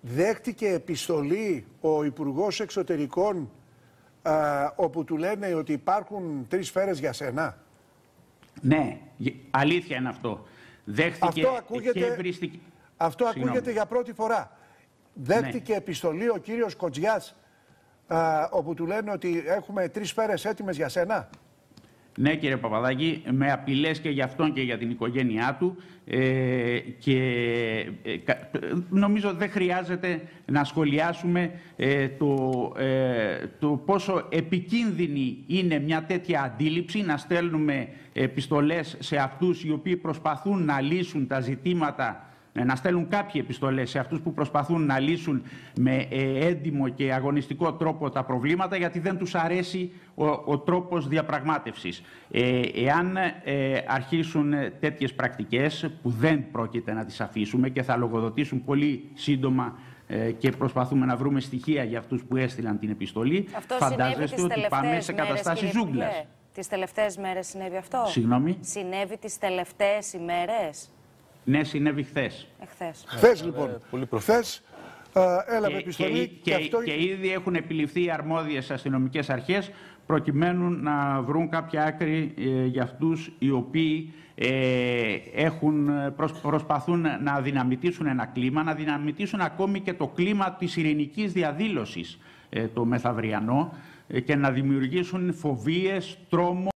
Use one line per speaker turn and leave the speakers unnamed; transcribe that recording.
δέχτηκε επιστολή ο Υπουργός Εξωτερικών όπου του λένε ότι υπάρχουν 3 σφαίρες για σένα.
Ναι, αλήθεια είναι αυτό. Δέχτηκε
αυτό ακούγεται για πρώτη φορά. Δέχτηκε επιστολή ο κύριος Κοτζιάς όπου του λένε ότι έχουμε 3 σφαίρες έτοιμες για σένα.
Ναι, κύριε Παπαδάκη, με απειλές και για αυτόν και για την οικογένειά του και νομίζω δεν χρειάζεται να σχολιάσουμε το πόσο επικίνδυνη είναι μια τέτοια αντίληψη, να στέλνουμε επιστολές σε αυτούς οι οποίοι προσπαθούν να λύσουν τα ζητήματα, να στέλνουν κάποιοι επιστολές σε αυτούς που προσπαθούν να λύσουν με έντιμο και αγωνιστικό τρόπο τα προβλήματα, γιατί δεν τους αρέσει ο τρόπος διαπραγμάτευσης. Εάν αρχίσουν τέτοιες πρακτικές, που δεν πρόκειται να τις αφήσουμε και θα λογοδοτήσουν πολύ σύντομα και προσπαθούμε να βρούμε στοιχεία για αυτούς που έστειλαν την επιστολή, φαντάζεστε ότι πάμε σε καταστάσεις ζούγκλας.
Τις τελευταίες μέρες συνέβη αυτό?
Συγγνώμη?
Συνέβη τις τελευταίες ημέρες?
Ναι, συνέβη χθες.
Χθες λοιπόν. Χθες έλαβε επιστολή
και ήδη έχουν επιληφθεί οι αρμόδιες αστυνομικές αρχές προκειμένου να βρουν κάποια άκρη για αυτούς οι οποίοι προσπαθούν να δυναμητήσουν ένα κλίμα, να δυναμητήσουν ακόμη και το κλίμα της ειρηνικής διαδήλωσης το μεθαυριανό και να δημιουργήσουν φοβίες, τρόμο.